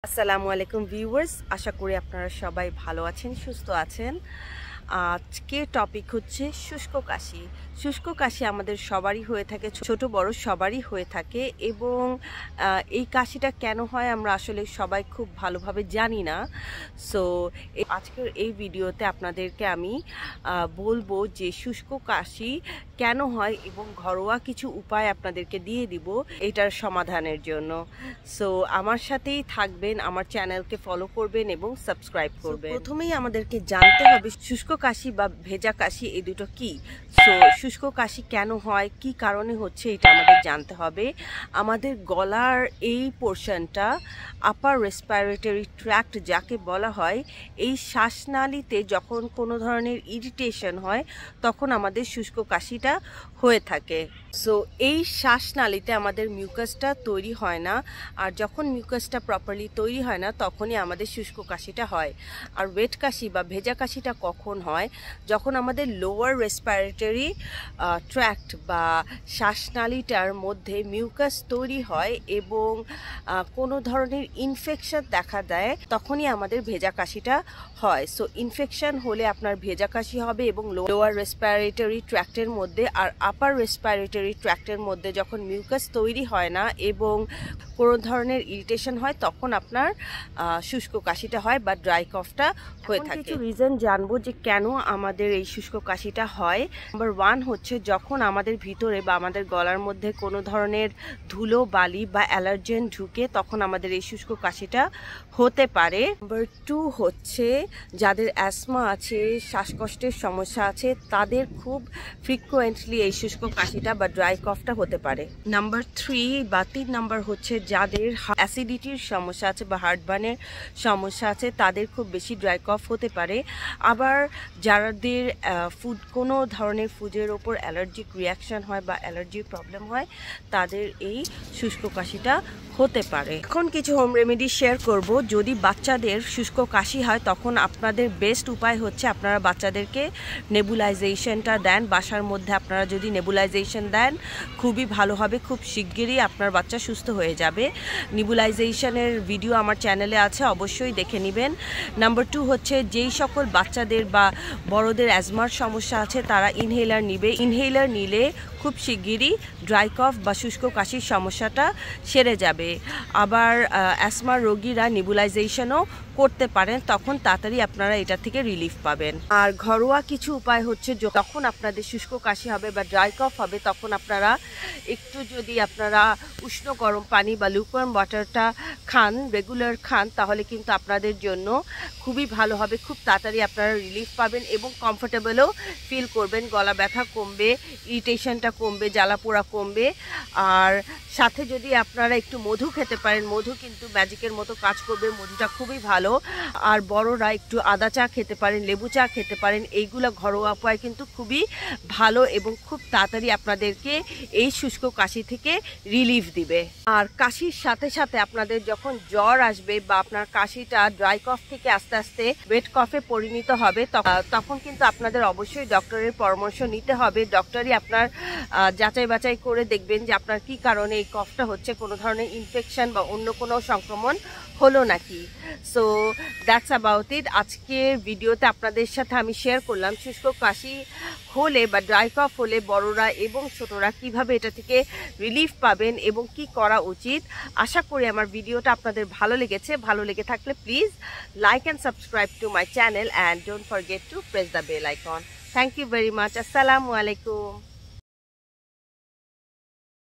আসসালামু আলাইকুম ভিউয়ার্স, আশা করি আপনারা সবাই ভালো আছেন, সুস্থ আছেন। আজকের টপিক হচ্ছে শুষ্ক কাশি। শুষ্ক কাশি আমাদের সবারই হয়ে থাকে, ছোট বড় সবারই হয়ে থাকে এবং এই কাশিটা কেন হয় আমরা আসলে সবাই খুব ভালোভাবে জানি না। সো আজকের এই ভিডিওতে আপনাদেরকে আমি বলবো যে শুষ্ক কাশি কেন হয় এবং ঘরোয়া কিছু উপায় আপনাদেরকে দিয়ে দিব এটার সমাধানের জন্য। সো আমার সাথেই থাকবেন, আমার চ্যানেলকে ফলো করবেন এবং সাবস্ক্রাইব করবেন। প্রথমেই আমাদেরকে জানতে হবে শুষ্ক কাশি বা ভেজা কাশি এই দুটো কি। সো শুষ্ক কাশি কেন হয়, কি কারণে হচ্ছে, এটা আমাদের জানতে হবে। আমাদের গলার এই পোর্শনটা আপার রেসপিরেটরি ট্র্যাক্ট যাকে বলা হয়, এই শ্বাসনালীতে যখন কোনো ধরনের ইরিটেশন হয় তখন আমাদের শুষ্ক কাশিটা হয়ে থাকে। সো এই শ্বাসনালীতে আমাদের মিউকাসটা তৈরি হয় না, আর যখন মিউকাসটা প্রপারলি তৈরি হয় না তখনই আমাদের শুষ্ক কাশিটা হয়। আর ওয়েট কাশি বা ভেজা কাশিটা কখন হয়, যখন আমাদের লোয়ার রেসপিরেটরি ট্র্যাক্ট বা শ্বাসনালীটার মধ্যে মিউকাস তৈরি হয় এবং কোনো ধরনের ইনফেকশন দেখা দেয়, তখনই আমাদের ভেজা কাশিটা হয়। সো ইনফেকশন হলে আপনার ভেজা কাশি হবে এবং লোয়ার রেসপিরেটরি ট্র্যাক্টের মধ্যে আর আপার রেসপিরেটরি ট্র্যাক্টের মধ্যে যখন মিউকাস তৈরি হয় না এবং কোনো ধরনের ইরিটেশন হয় তখন আপনার শুষ্ক কাশিটা হয় বা ড্রাই কফটা হয়ে থাকে। কিছু রিজন জানবো যে কেন আমাদের এই শুষ্ক কাশিটা হয়। নাম্বার 1 হচ্ছে যখন আমাদের ভিতরে বা আমাদের গলার মধ্যে কোনো ধরনের ধুলো বালি বা অ্যালার্জেন ঢুকে তখন আমাদের এই শুষ্ক কাশিটা হতে পারে। নাম্বার 2 হচ্ছে যাদের অ্যাসমা আছে, শ্বাসকষ্টের সমস্যা আছে, তাদের খুব ফ্রিকুয়েন্টলি এই শুষ্ক কাশিটা বা ড্রাই কফটা হতে পারে। নাম্বার 3 নাম্বার হচ্ছে যাদের অ্যাসিডিটির সমস্যা আছে বা হার্টবার্নের সমস্যা আছে তাদের খুব বেশি ড্রাই কফ হতে পারে। আবার যাদের কোনো ধরনের ফুডের ওপর অ্যালার্জিক রিয়াকশন হয় বা অ্যালার্জির প্রবলেম হয় তাদের এই শুষ্ক কাশিটা হতে পারে। এখন কিছু হোম রেমেডি শেয়ার করব। যদি বাচ্চাদের শুষ্ক কাশি হয় তখন আপনাদের বেস্ট উপায় হচ্ছে আপনারা বাচ্চাদেরকে নেবুলাইজেশনটা দেন। বাসার মধ্যে আপনারা যদি নেবুলাইজেশন দেন খুবই ভালো হবে, খুব শিগগিরই আপনার বাচ্চা সুস্থ হয়ে যাবে। নেবুলাইজেশনের ভিডিও আমার চ্যানেলে আছে, অবশ্যই দেখে নেবেন। নাম্বার 2 হচ্ছে যেই সকল বাচ্চাদের বা বড়দের অ্যাজমার সমস্যা আছে তারা ইনহেলার নিবে। ইনহেলার নিলে খুব শিগগিরই ড্রাই কফ বা শুষ্ক কাশির সমস্যাটা সেরে যাবে। আবার অ্যাজমার রোগীরা নেবুলাইজেশনও করতে পারেন, তখন তাড়াতাড়ি আপনারা এটা থেকে রিলিফ পাবেন। আর ঘরোয়া কিছু উপায় হচ্ছে যখন আপনাদের শুষ্ক কাশি হবে বা ড্রাই কফ হবে তখন আপনারা একটু যদি আপনারা উষ্ণ গরম পানি বা লুকওয়ার্ম ওয়াটারটা খান, রেগুলার খান, তাহলে কিন্তু আপনাদের জন্য খুবই ভালো হবে। খুব তাড়াতাড়ি আপনারা রিলিফ পাবেন এবং কমফোর্টেবলও ফিল করবেন। গলা ব্যথা কমবে, ইরিটেশনটা কমবে, জ্বালা পোড়া কমবে। আর সাথে যদি আপনারা একটু মধু খেতে পারেন, মধু কিন্তু ম্যাজিকের মতো কাজ করবে, মধুটা খুবই ভালো। আর বড়রা একটু আদা চা খেতে পারেন, লেবু চা খেতে পারেন, এইগুলো ঘরোয়া উপায় কিন্তু খুবই ভালো এবং খুব তাড়াতাড়ি আপনাদেরকে এই শুষ্ক কাশি থেকে রিলিফ দিবে। আর কাশির সাথে সাথে আপনাদের যখন জ্বর আসবে বা আপনার কাশিটা ড্রাই কফ থেকে আস্তে আস্তে ওয়েট কফে পরিণত হবে তখন কিন্তু আপনাদের অবশ্যই ডক্টরের পরামর্শ নিতে হবে। ডক্টরই আপনার যাচাই বাছাই করে দেখবেন যে আপনার কি কারণে এই কফটা হচ্ছে, কোনো ধরনের ইনফেকশন বা অন্য কোনো সংক্রমণ হলো নাকি। So that's about it. আজকের ভিডিওতে আপনাদের সাথে আমি শেয়ার করলাম শুষ্ক কাশি হলে বা ড্রাই কফ হলে বড়রা এবং ছোটরা কিভাবে এটা থেকে রিলিফ পাবেন এবং কি করা উচিত। আশা করি আমার ভিডিওটা আপনাদের ভালো লেগেছে। ভালো লেগে থাকলে please like and subscribe to my channel and don't forget to press the bell icon. Thank you very much. আসসালামু আলাইকুম।